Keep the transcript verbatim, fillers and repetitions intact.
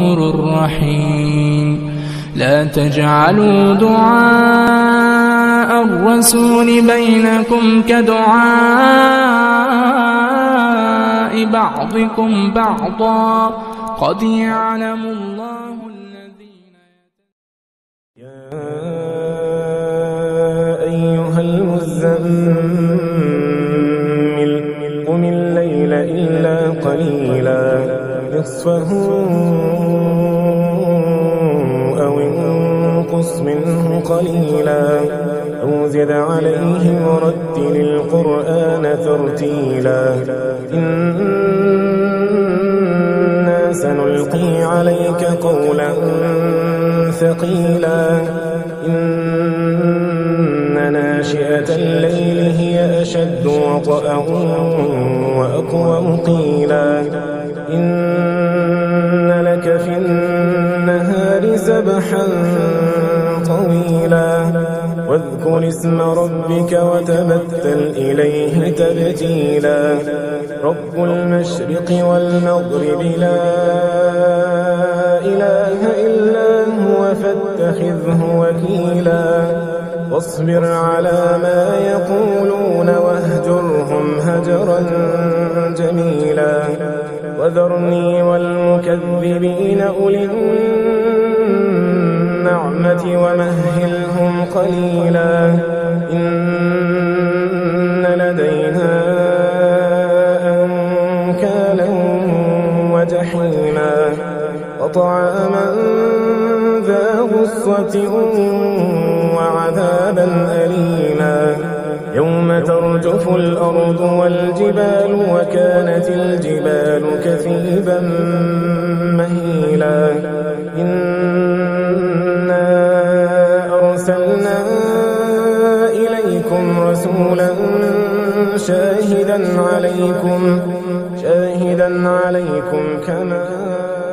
الرحيم لا تجعلوا دعاء الرسول بينكم كدعاء بعضكم بعضا قد يعلم الله الذين. يا أيها المزمل قم الليل إلا قليلا نصفه أو انقص منه قليلا أو زد عليه ورتل القرآن ترتيلا إنا سنلقي عليك قولا ثقيلا إن ناشئة الليل هي أشد وطئا وأقوم قيلا إن لك في النهار سبحا طويلا واذكر اسم ربك وتبتل إليه تبتيلا رب المشرق والمغرب لا إله إلا هو فاتخذه وكيلا واصبر على ما يقولون واهجرهم هجرا جميلا وذرني والمكذبين أولي النعمة ومهلهم قليلا إن لدينا أنكالا وجحيما وطعاما ذا غصة وعذابا أليما يوم ترجف الأرض والجبال وكانت الجبال كثيبا مهيلا إنا أرسلنا إليكم رسولا شاهدا عليكم شاهدا عليكم كما